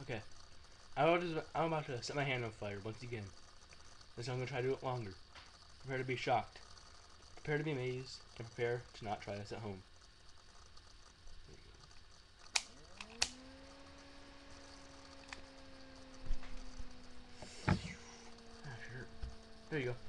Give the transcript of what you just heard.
Okay. I'm about to set my hand on fire once again. So I'm going to try to do it longer. Prepare to be shocked. Prepare to be amazed. And prepare to not try this at home. There you go.